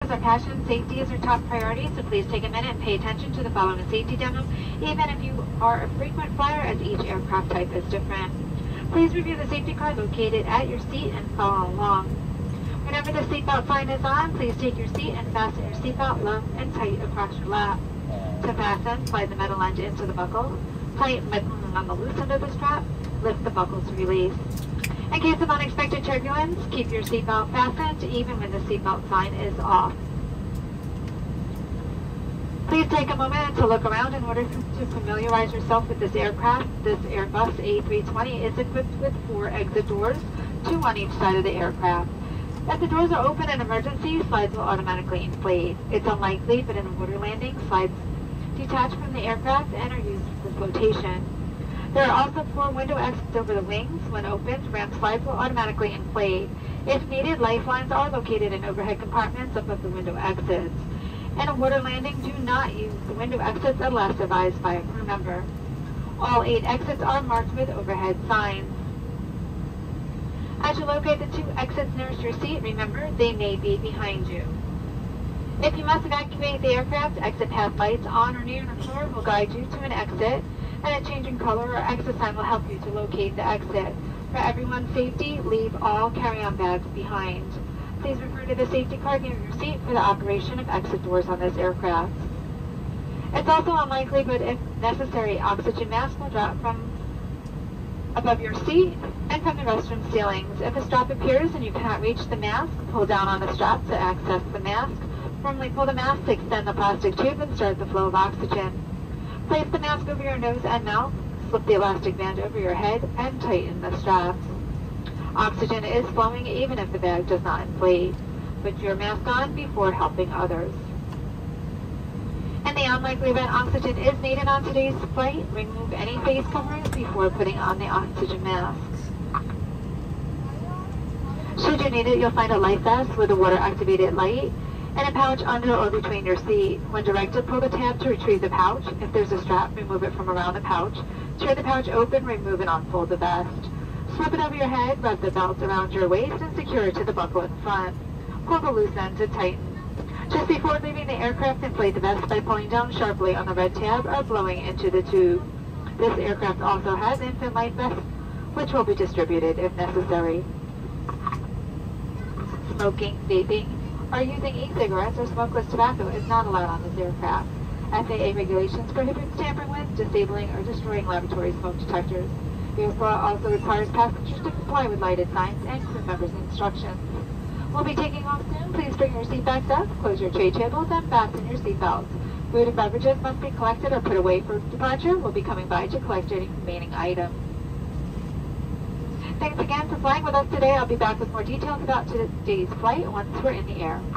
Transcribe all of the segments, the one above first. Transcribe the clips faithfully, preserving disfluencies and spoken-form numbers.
is our passion. Safety is our top priority, so please take a minute and pay attention to the following safety demo, even if you are a frequent flyer, as each aircraft type is different. Please review the safety card located at your seat and follow along. Whenever the seatbelt sign is on, please take your seat and fasten your seatbelt low and tight across your lap. To fasten, slide the metal end into the buckle. Tighten metal on the loose end of the strap. Lift the buckle to release. In case of unexpected turbulence, keep your seatbelt fastened even when the seatbelt sign is off. Please take a moment to look around in order to familiarize yourself with this aircraft. This Airbus A three twenty is equipped with four exit doors, two on each side of the aircraft. If the doors are open in emergency, slides will automatically inflate. It's unlikely, but in a water landing, slides detach from the aircraft and are used for flotation. There are also four window exits over the wings. When opened, ramp slides will automatically inflate. If needed, lifelines are located in overhead compartments above the window exits. In a water landing, do not use the window exits unless advised by a crew member. All eight exits are marked with overhead signs. As you locate the two exits nearest your seat, remember they may be behind you. If you must evacuate the aircraft, exit path lights on or near the floor will guide you to an exit, and a change in color or exit sign will help you to locate the exit. For everyone's safety, leave all carry-on bags behind. Please refer to the safety card near your seat for the operation of exit doors on this aircraft. It's also unlikely, but if necessary, oxygen masks will drop from above your seat and from the restroom ceilings. If a strap appears and you cannot reach the mask, pull down on the strap to access the mask. Firmly pull the mask to extend the plastic tube and start the flow of oxygen. Place the mask over your nose and mouth, slip the elastic band over your head, and tighten the straps. Oxygen is flowing even if the bag does not inflate. Put your mask on before helping others. In the unlikely event oxygen is needed on today's flight, remove any face coverings before putting on the oxygen masks. Should you need it, you'll find a life vest with a water-activated light and a pouch under or between your seat. When directed, pull the tab to retrieve the pouch. If there's a strap, remove it from around the pouch. Tear the pouch open, remove and unfold the vest. Slip it over your head, wrap the belt around your waist, and secure it to the buckle in front. Pull the loose end to tighten. Just before leaving the aircraft, inflate the vest by pulling down sharply on the red tab or blowing into the tube. This aircraft also has infant life vests, which will be distributed if necessary. Smoking, vaping, or using e-cigarettes or smokeless tobacco is not allowed on this aircraft. F A A regulations prohibit tampering with, disabling, or destroying laboratory smoke detectors. The airport also requires passengers to comply with lighted signs and crew members' instructions. We'll be taking off soon. Please bring your seat backs up, close your tray tables, and fasten your seat belts. Food and beverages must be collected or put away for departure. We'll be coming by to collect any remaining items. Thanks again for flying with us today. I'll be back with more details about today's flight once we're in the air.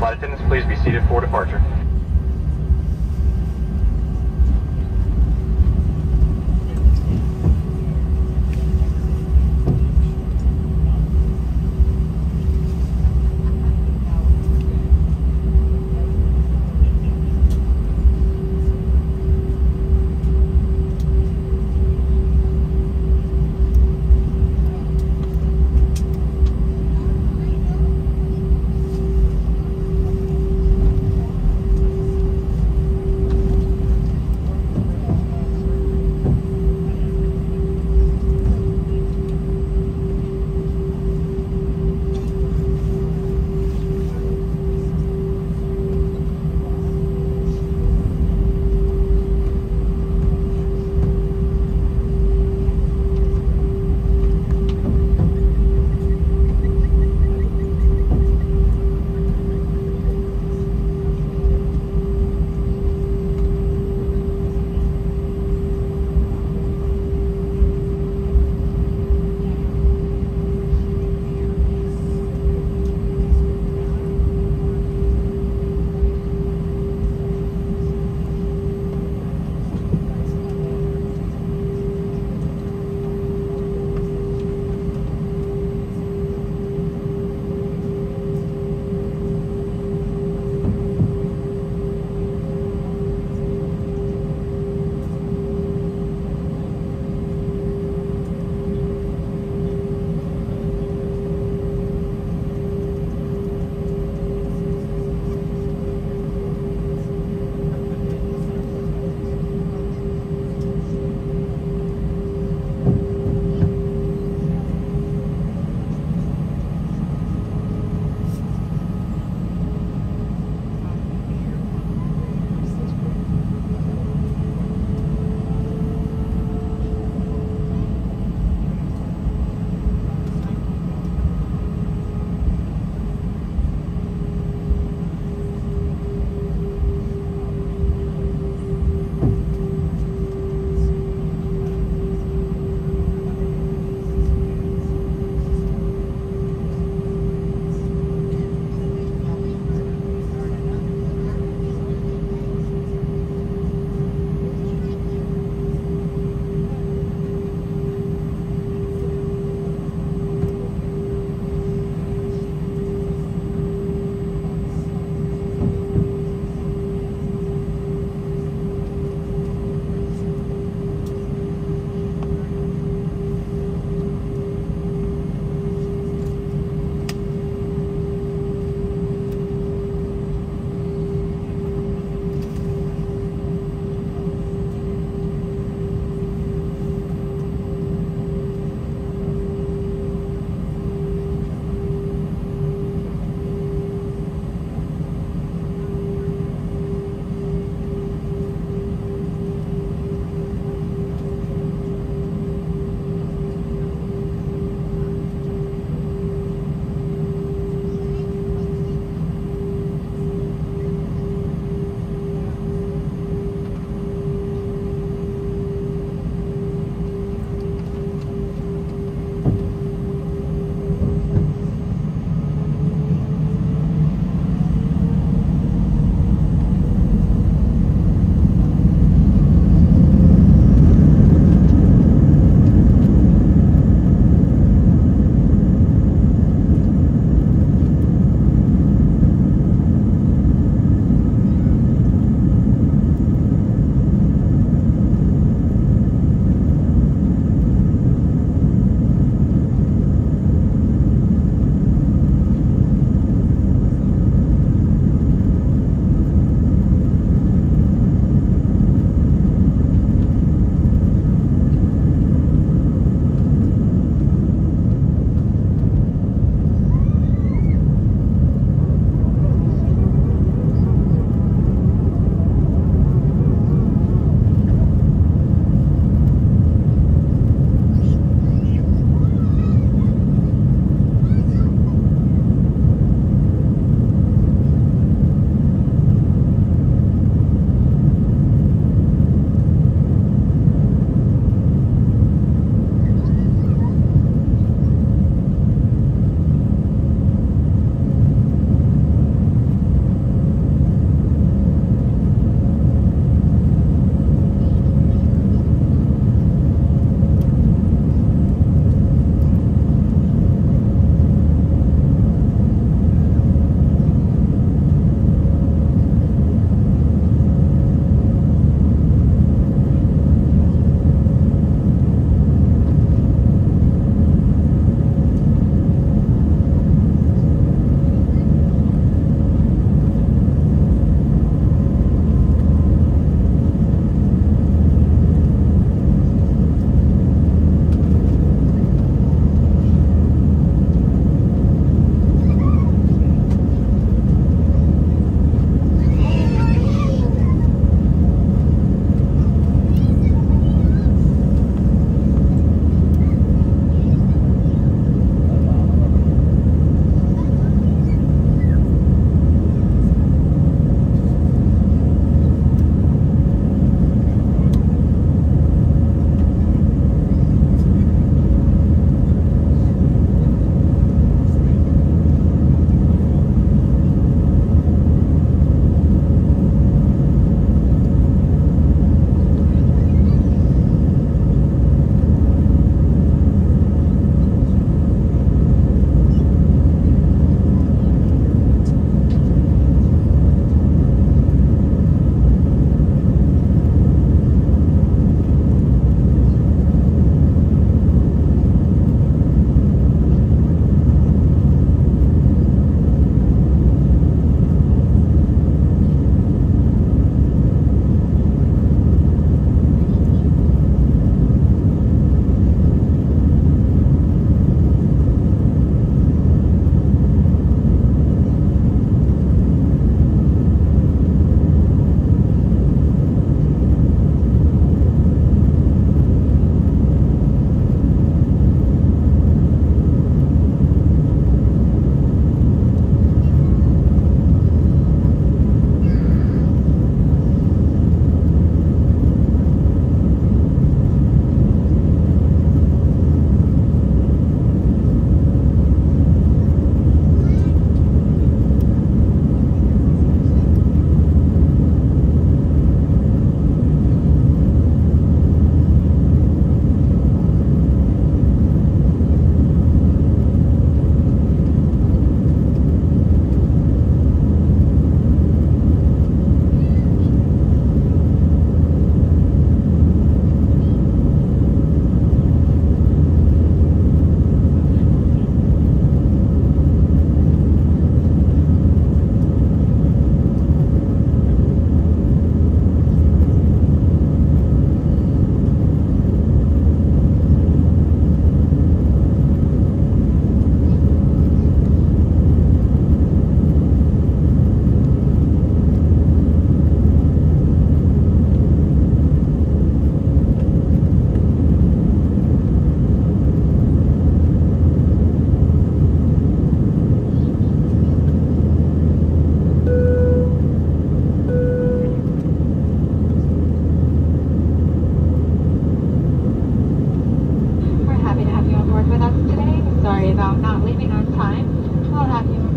Flight attendants, please be seated for departure.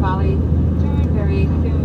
Raleigh Durham very soon.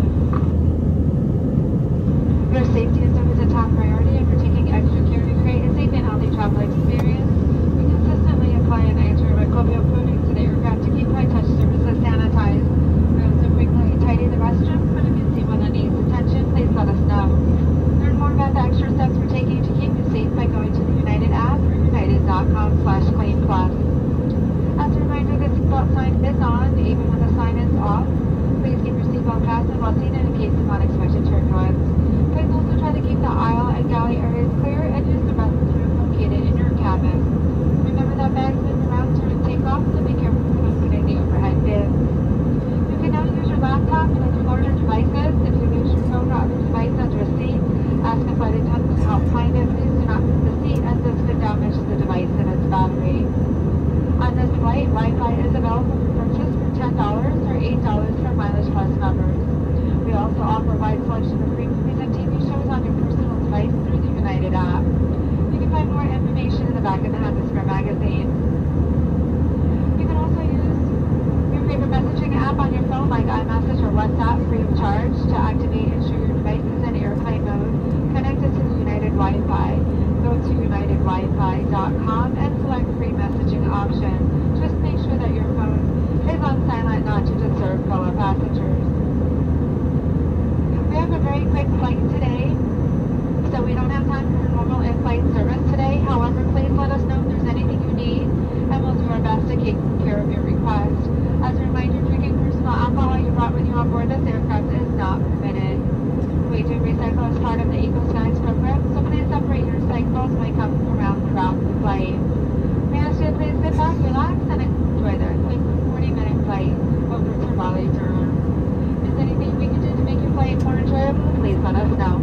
Your safety is always a top priority, and we're taking extra care to create a safe and healthy travel experience. We consistently apply an antimicrobial coating to the aircraft to keep high-touch surfaces sanitized. We also frequently tidy the restrooms, but if you see one that needs attention, please let us know. Learn more about the extra steps we're taking to keep you safe by going to the United app or united.com slash claim plus. As a reminder, the seatbelt sign is on, even when the sign is off. Please keep your seatbelt fastened while seated in case of unexpected turbulence. Please also try to keep the aisle and galley areas clear and use the restroom located in your cabin. Remember that bags move around during takeoff, so be careful when opening the overhead bins. You can now use your laptop and other larger devices. If you lose your phone or other device under a seat, ask a flight attendant to help find it. Please do not move the seat, as this could damage the device and its battery. On this flight, Wi-Fi is available for purchase for ten dollars or eight dollars for Mileage Plus members. We also offer a wide selection of free movies and T V shows on your personal device through the United app. You can find more information in the back of the Hemisphere magazine. You can also use your favorite messaging app on your phone like iMessage or WhatsApp free of charge to activate and show your devices in airplane mode connected to the United Wi-Fi. Go to united wi fi dot com and select free messaging option. Just make sure that your phone is on silent not to disturb fellow passengers. We have a very quick flight today, so we don't have time for normal in-flight service today. However, please let us know if there's anything you need, and we'll do our best to take care of your request. As a reminder, drinking personal alcohol you brought with you on board this aircraft is not permitted. We do recycle as part of the Eco Skies program, so please separate your recyclables when you come around throughout the flight. We ask you to please sit back, relax, and enjoy the quick forty-minute flight over to Raleigh Durham. If there's anything we can do to make your flight more enjoyable, please let us know.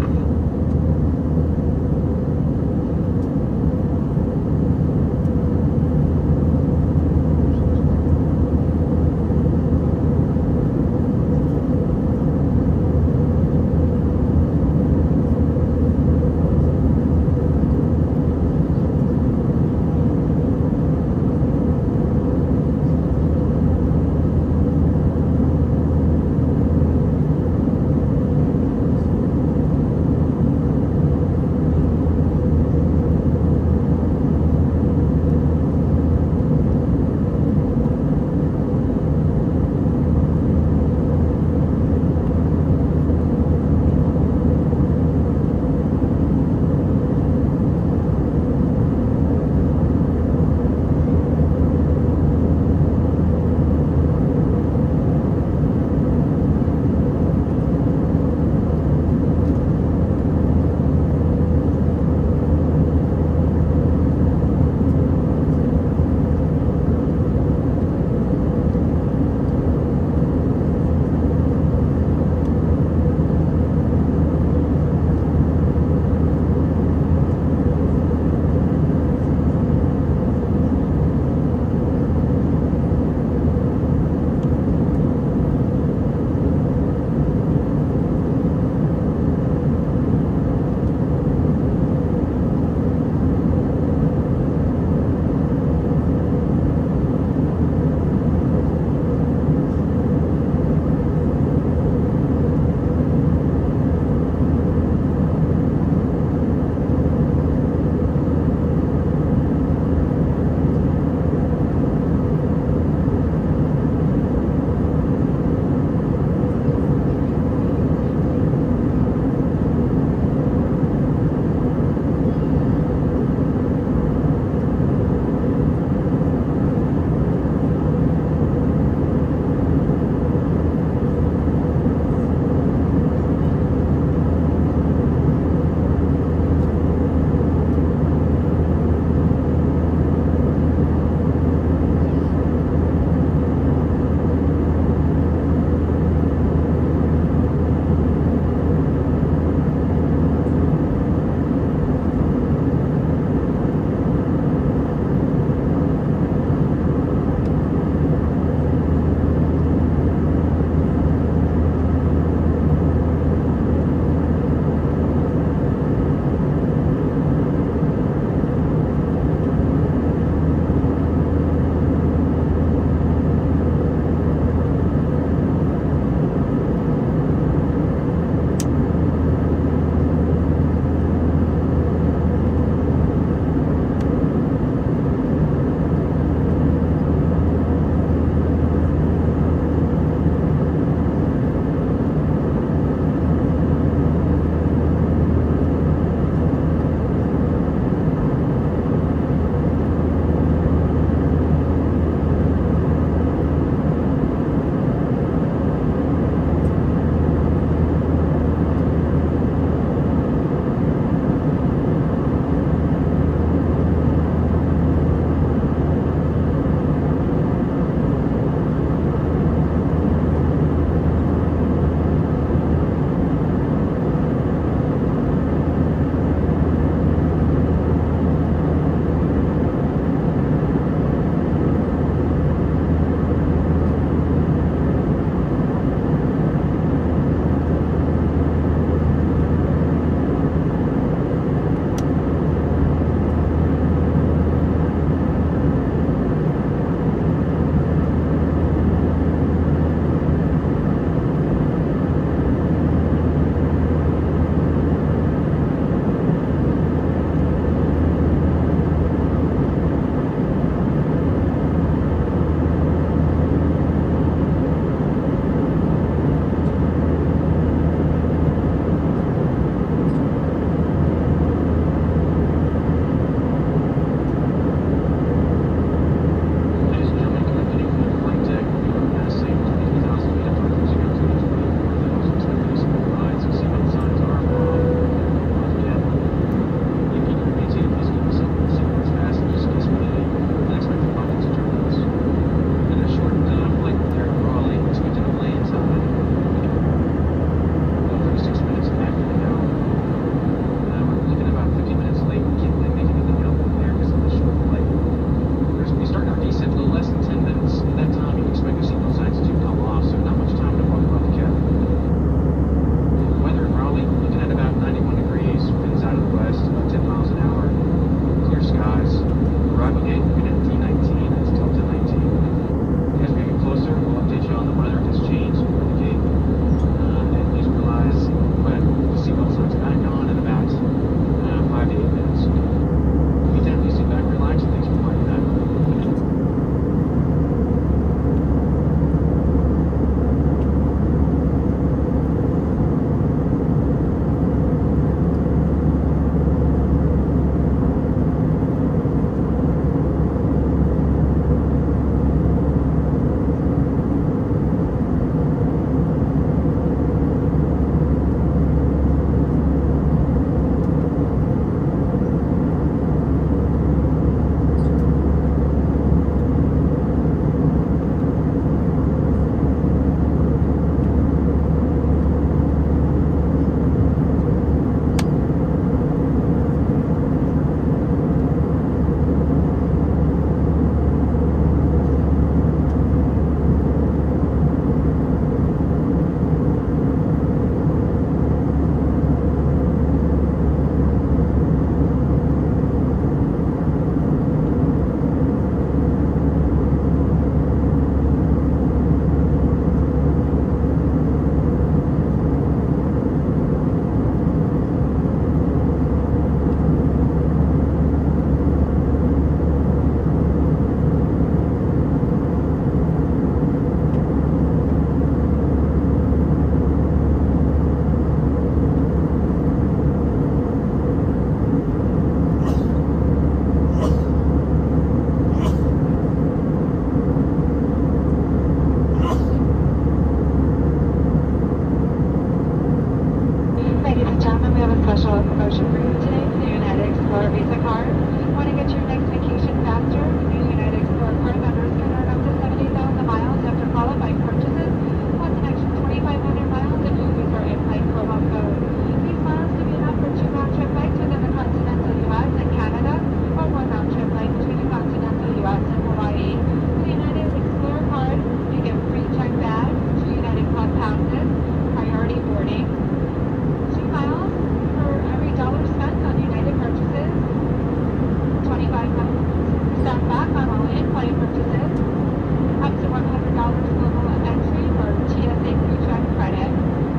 passes, priority boarding, two miles for every dollar spent on United purchases, twenty-five percent back on all in-flight purchases, up to one hundred dollars global entry for T S A PreCheck credit.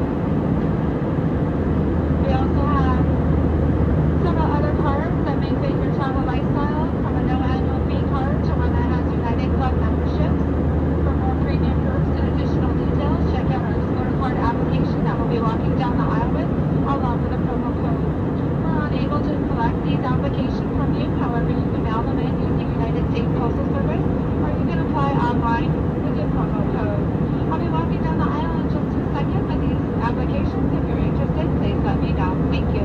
We also have several other cards that may fit your travel lifestyle, from a no annual fee card to one that has United Club memberships. For more premium perks and additional details, check out our Explore Card application that we'll be walking down the aisle with, along with a promo code. We're unable to collect these applications from you, however, you can mail them in using United States Postal Service, or you can apply online with your promo code. I'll be walking down the aisle in just a second with these applications. If you're interested, please let me know. Thank you.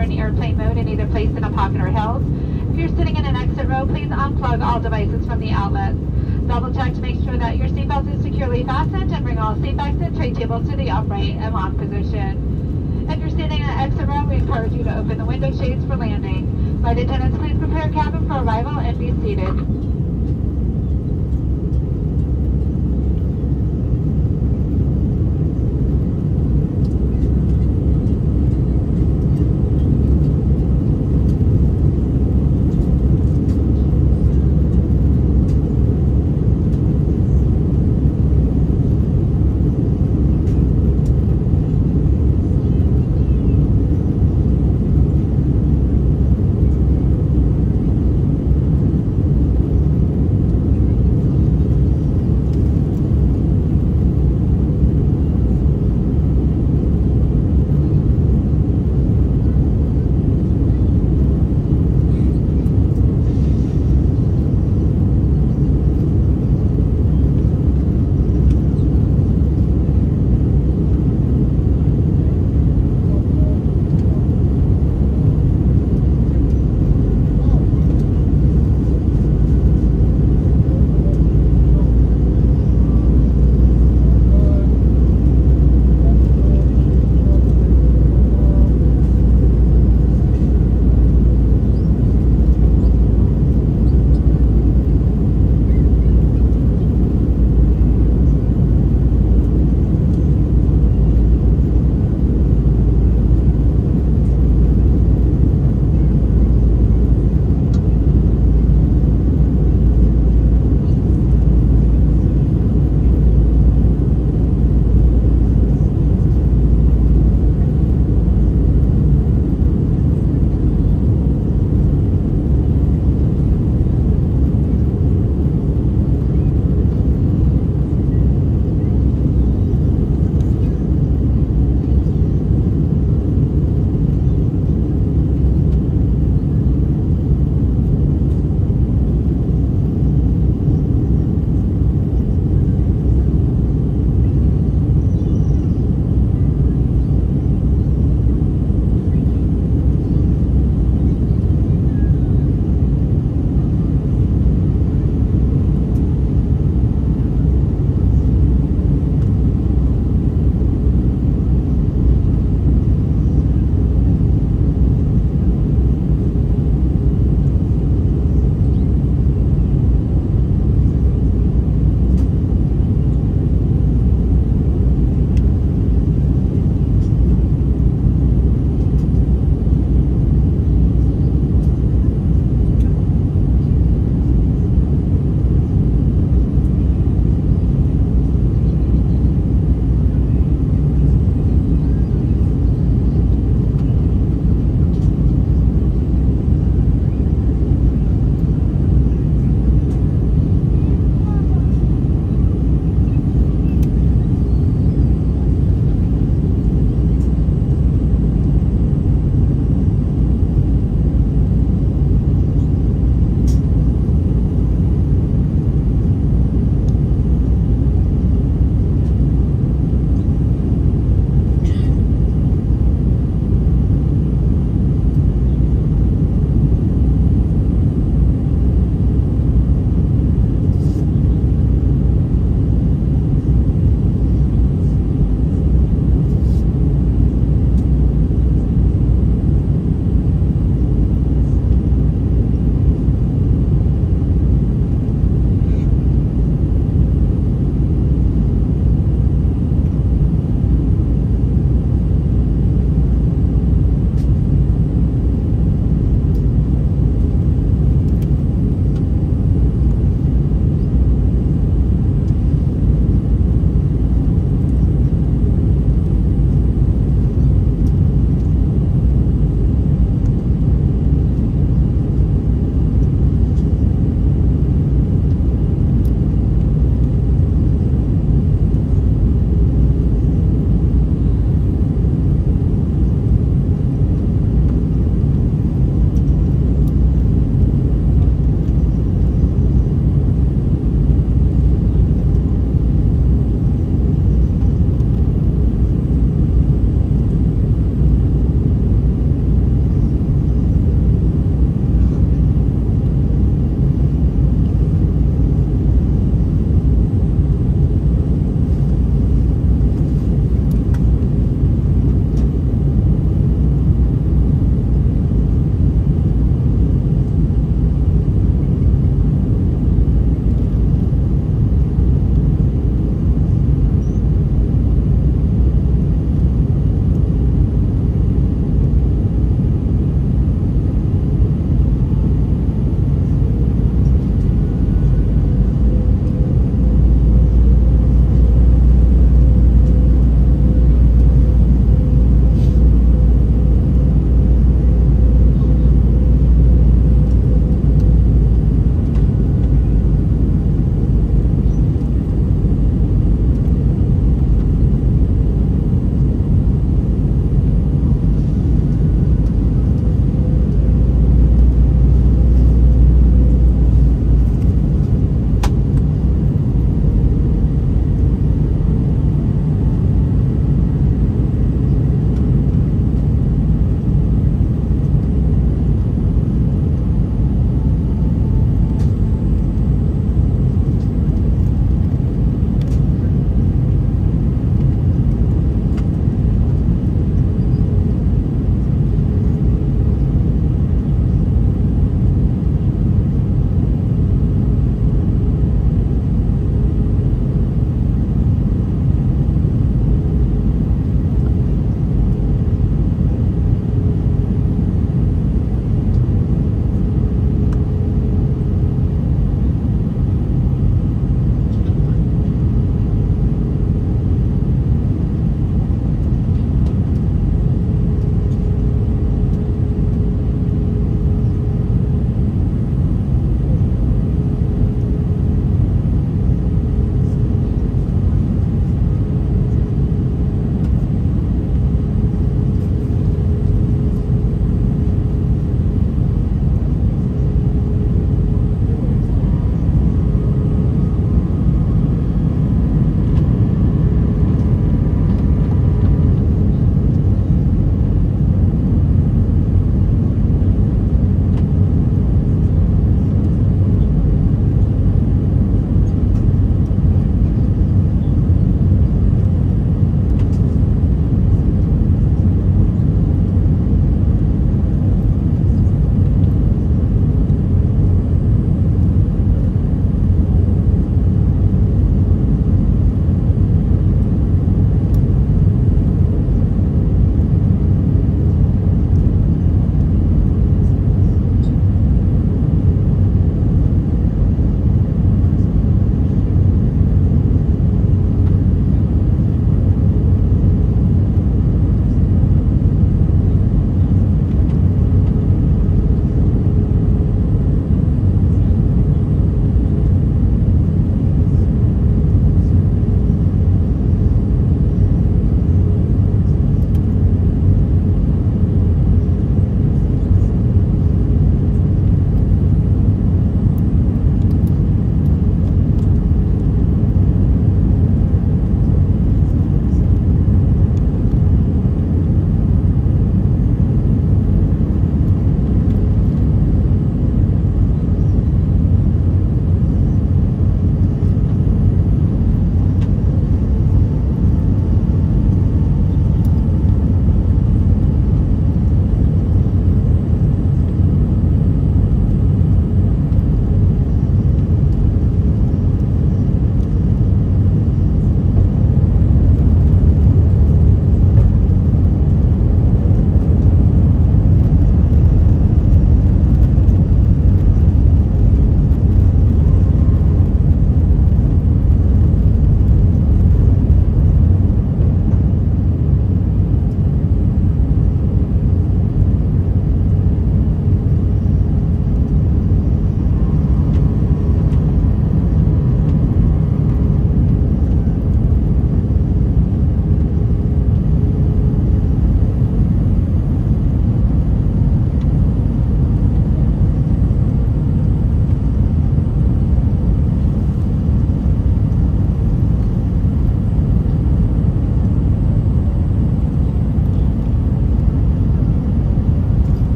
are in airplane mode and either placed in a pocket or held. If you're sitting in an exit row, please unplug all devices from the outlets. Double check to make sure that your seatbelt is securely fastened and bring all seatbacks and tray tables to the upright and lock position. If you're sitting in an exit row, we encourage you to open the window shades for landing. Flight attendants, please prepare cabin for arrival and be seated.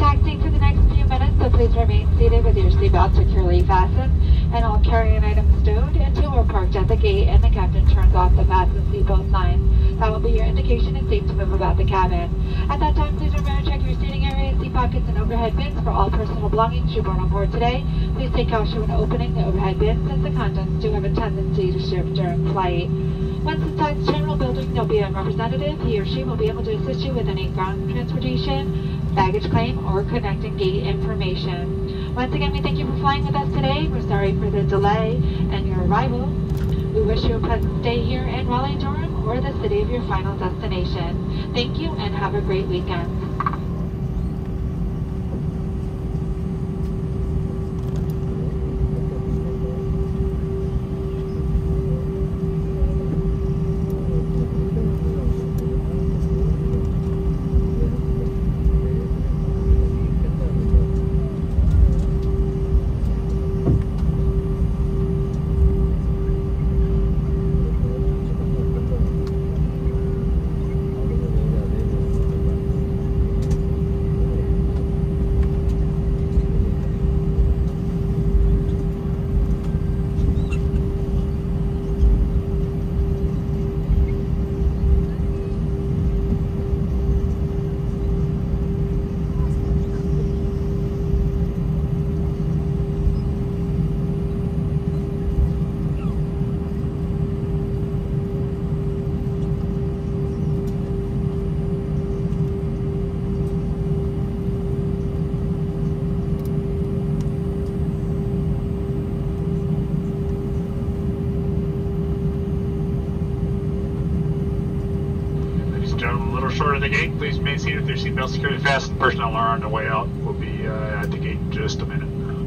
taxiing for the next few minutes, so please remain seated with your seatbelt securely fastened and all carry-on items stowed until we're parked at the gate and the captain turns off the fasten seatbelt sign. That will be your indication it's safe to move about the cabin. At that time, please remember to check your seating areas, seat pockets, and overhead bins for all personal belongings you brought on board today. Please take caution when opening the overhead bins, since the contents do have a tendency to shift during flight. Once inside the terminal building, there'll be a representative. He or she will be able to assist you with any ground transportation, baggage claim, or connecting gate information. Once again, we thank you for flying with us today. We're sorry for the delay and your arrival. We wish you a pleasant stay here in Raleigh-Durham or the city of your final destination. Thank you and have a great weekend. Short of the gate, please remain seated with your seatbelt securely fastened. Personnel are on their way out. We'll be uh, at the gate in just a minute.